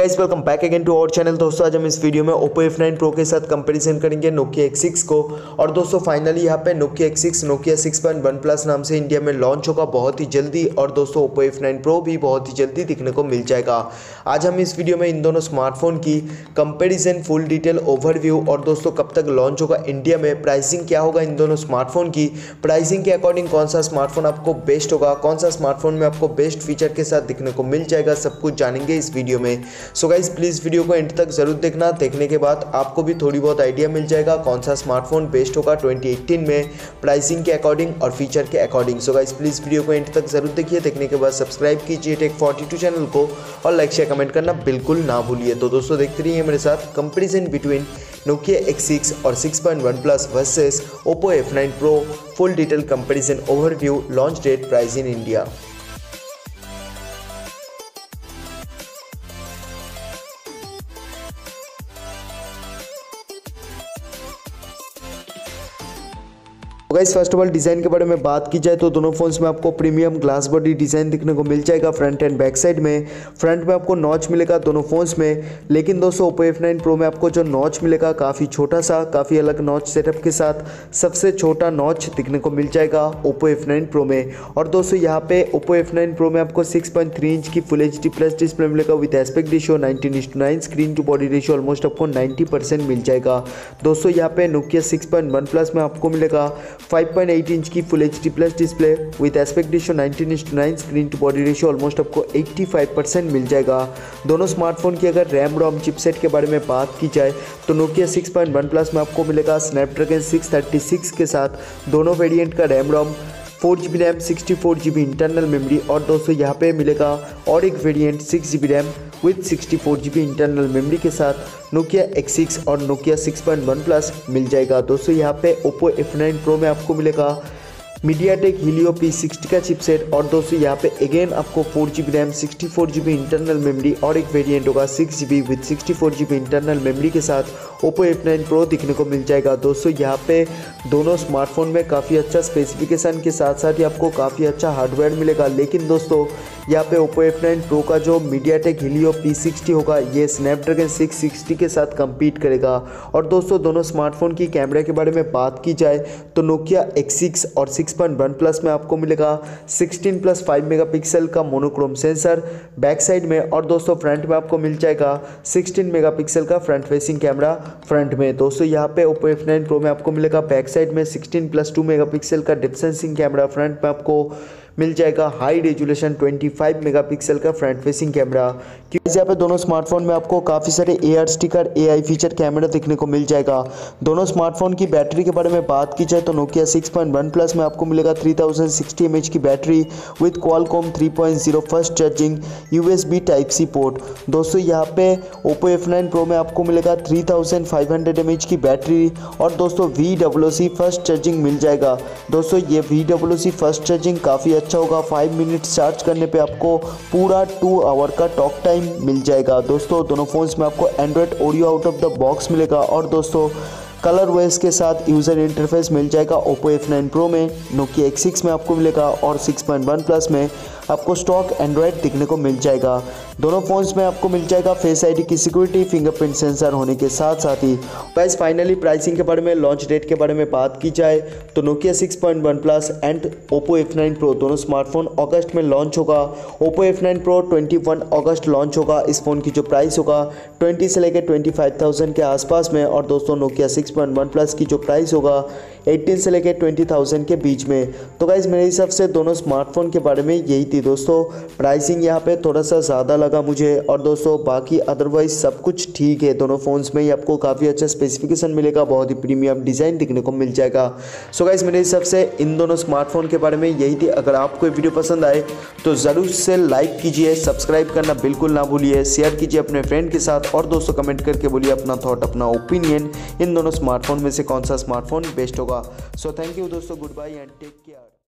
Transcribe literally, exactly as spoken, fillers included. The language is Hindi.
Guys welcome back again to our channel. दोस्तों आज हम इस वीडियो में Oppo एफ नाइन Pro के साथ कंपैरिजन करेंगे Nokia एक्स सिक्स को। और दोस्तों फाइनली यहाँ पे Nokia X six Nokia six point one plus नाम से इंडिया में लॉन्च होगा बहुत ही जल्दी। और दोस्तों Oppo एफ नाइन Pro भी बहुत ही जल्दी दिखने को मिल जाएगा। आज हम इस वीडियो में इन दोनों स्मार्टफोन की कंपेरिजन, फुल डिटेल ओवरव्यू और दोस्तों कब तक लॉन्च होगा इंडिया में, प्राइसिंग क्या होगा इन दोनों स्मार्टफोन की, प्राइसिंग के अकॉर्डिंग कौन सा स्मार्टफोन आपको बेस्ट होगा, कौन सा स्मार्टफोन में आपको बेस्ट फीचर के साथ दिखने को मिल जाएगा, सब कुछ जानेंगे इस वीडियो में। सो गाइस प्लीज़ वीडियो को एंड तक जरूर देखना। देखने के बाद आपको भी थोड़ी बहुत आइडिया मिल जाएगा कौन सा स्मार्टफोन बेस्ट होगा ट्वेंटी एटीन में, प्राइसिंग के अकॉर्डिंग और फीचर के according. So guys please video को एंड तक जरूर देखिए। देखने के बाद सब्सक्राइब कीजिए टेक फोर्टी टू चैनल को और लाइक शेयर कमेंट करना बिल्कुल ना भूलिए। तो दोस्तों देखते रहिए मेरे साथ comparison between Nokia X six और six point one plus versus Oppo F nine Pro, full detail comparison overview, launch date, price in India. Guys first of all design के बारे में बात की जाए तो दोनों फोन्स में आपको प्रीमियम ग्लास बॉडी डिज़ाइन दिखने को मिल जाएगा फ्रंट एंड बैक साइड में। फ्रंट में आपको नॉच मिलेगा दोनों फोन्स में, लेकिन दोस्तों Oppo एफ नाइन Pro में आपको जो नॉच मिलेगा काफ़ी छोटा सा, काफ़ी अलग नॉच सेटअप के साथ सबसे छोटा नॉच दिखने को मिल जाएगा Oppo एफ नाइन Pro में। और दोस्तों यहाँ पे Oppo एफ नाइन Pro में आपको सिक्स पॉइंट थ्री इंच की full H D plus display मिलेगा with aspect ratio nineteen is to nine, screen to body ratio almost आपको नाइन्टी परसेंट मिल जाएगा। दोस्तों यहाँ पे Nokia six point one plus में आपको मिलेगा फाइव पॉइंट एट इंच की full H D plus display with aspect ratio nineteen is to nine, screen to body ratio almost आपको एट्टी फाइव परसेंट मिल जाएगा। दोनों स्मार्टफोन की अगर रैम रोम चिपसेट के बारे में बात की जाए तो Nokia six point one plus में आपको मिलेगा स्नैपड्रैगन सिक्स थर्टी सिक्स के साथ दोनों वेरिएंट का RAM ROM, four G B RAM, sixty four G B internal memory. और दोस्तों यहाँ पे मिलेगा और एक variant six G B RAM with sixty four G B internal memory के साथ Nokia एक्स सिक्स और Nokia six point one plus मिल जाएगा। दोस्तों यहाँ पे Oppo एफ नाइन Pro में आपको मिलेगा मीडियाटेक हीलियो पी सिक्सटी का चिपसेट। और दोस्तों यहाँ पे अगेन आपको four G B RAM, sixty four G B internal memory और एक वेरिएंट होगा six G B with sixty four G B internal memory के साथ Oppo एफ नाइन Pro दिखने को मिल जाएगा। दोस्तों यहाँ पे दोनों स्मार्टफोन में काफ़ी अच्छा स्पेसिफिकेशन के साथ साथ ही आपको काफ़ी अच्छा हार्डवेयर मिलेगा। लेकिन दोस्तों यहाँ पे Oppo एफ नाइन Pro का जो मीडियाटेक हीलियो पी सिक्सटी होगा ये स्नैपड्रैगन सिक्स सिक्सटी के साथ compete करेगा। और दोस्तों दोनों स्मार्टफोन की कैमरा के बारे में बात की जाए तो Nokia एक्स सिक्स और सिक्स पॉइंट वन प्लस में आपको मिलेगा सिक्सटीन प्लस फाइव मेगापिक्सल का मोनोक्रोम सेंसर बैक साइड में। और दोस्तों फ्रंट में आपको मिल जाएगा सिक्सटीन मेगापिक्सल का फ्रंट फेसिंग कैमरा फ्रंट में। दोस्तों यहाँ पे Oppo एफ नाइन Pro में आपको मिलेगा बैक साइड में सिक्सटीन प्लस टू मेगापिक्सल का डेप्थ सेंसिंग कैमरा, फ्रंट में आपको मिल जाएगा high resolution twenty five megapixel का फ्रंट फेसिंग कैमरा। क्योंकि यहाँ पे दोनों स्मार्टफोन में आपको काफ़ी सारे A R sticker, A I feature camera देखने को मिल जाएगा। दोनों स्मार्टफोन की बैटरी के बारे में बात की जाए तो Nokia six point one plus में आपको मिलेगा three thousand sixty M H की battery with Qualcomm three point zero fast charging U S B type C port. दोस्तों यहाँ पे Oppo एफ नाइन Pro में आपको मिलेगा three thousand five hundred M H की बैटरी और दोस्तों V W C fast charging मिल जाएगा। दोस्तों ये V W C fast charging काफ़ी अच्छा होगा, फाइव मिनट्स चार्ज करने पे आपको पूरा टू आवर का टॉक टाइम मिल जाएगा। दोस्तों दोनों फोन्स में आपको android Oreo out of the box मिलेगा। और दोस्तों कलर वॉइस के साथ यूज़र इंटरफेस मिल जाएगा Oppo एफ नाइन Pro में, Nokia एक्स सिक्स में आपको मिलेगा और सिक्स पॉइंट वन प्लस में आपको स्टॉक एंड्रॉयड दिखने को मिल जाएगा। दोनों फोन्स में आपको मिल जाएगा फेस आईडी की सिक्योरिटी, फिंगरप्रिंट सेंसर होने के साथ साथ ही। गाइस फाइनली प्राइसिंग के बारे में, लॉन्च डेट के बारे में बात की जाए तो Nokia six point one plus and Oppo F nine Pro दोनों स्मार्टफोन अगस्त में लॉन्च होगा। Oppo F nine Pro twenty one अगस्त लॉन्च होगा। इस फ़ोन की जो प्राइस होगा ट्वेंटी से लेकर ट्वेंटी फाइव थाउजेंड के आसपास में। और दोस्तों Nokia six point one plus की जो प्राइस होगा एटीन से लेकर ट्वेंटी थाउजेंड के बीच में। तो गाइस मेरे हिसाब से दोनों स्मार्टफोन के बारे में यही थी दोस्तों। प्राइसिंग यहाँ पे थोड़ा सा ज़्यादा लगा मुझे और दोस्तों बाकी अदरवाइज सब कुछ ठीक है। दोनों फ़ोन्स में ही आपको काफ़ी अच्छा स्पेसिफिकेशन मिलेगा, बहुत ही प्रीमियम डिज़ाइन दिखने को मिल जाएगा। सो गाइस मेरे हिसाब से इन दोनों स्मार्टफोन के बारे में यही थी। अगर आपको ये वीडियो पसंद आए तो ज़रूर से लाइक कीजिए, सब्सक्राइब करना बिल्कुल ना भूलिए, शेयर कीजिए अपने फ्रेंड के साथ और दोस्तों कमेंट करके बोलिए अपना थॉट, अपना ओपिनियन इन दोनों स्मार्टफोन में से कौन सा स्मार्टफोन बेस्ट होगा। सो थैंक यू दोस्तों, good bye and take care.